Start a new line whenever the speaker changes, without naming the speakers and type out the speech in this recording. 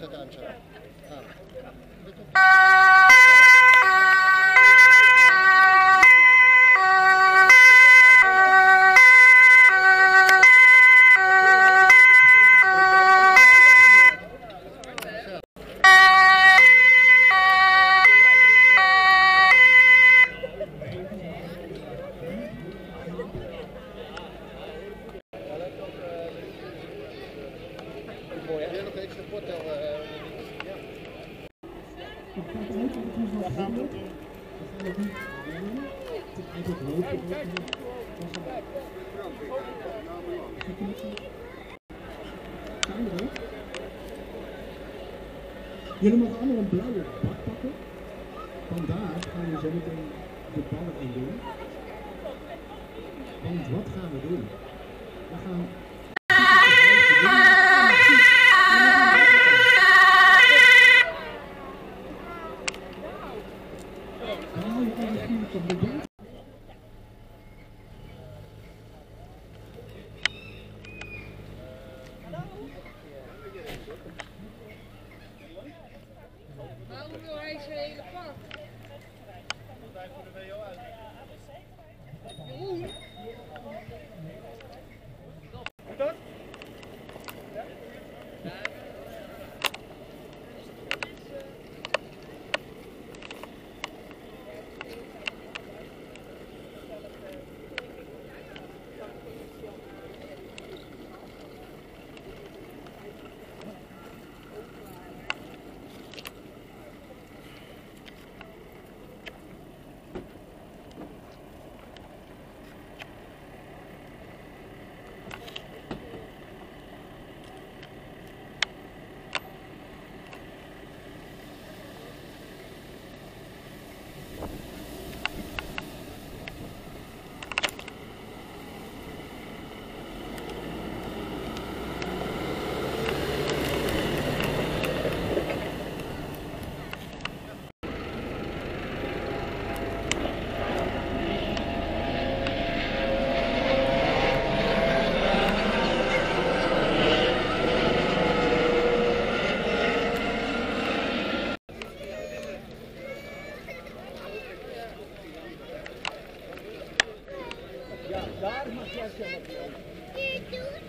gaat aanzetten. Mooi, heb jij nog iets te vertellen? Daar gaan we doen.
Jullie mogen allemaal een blauwe bak pakken. Vandaar gaan we zo meteen de ballen in doen. Want wat gaan we doen? We gaan...
Waarom wil hij zijn hele pak?
Wij voor de WO uit.
Jeroen?
Goed dat?
Daar mag jij zelf.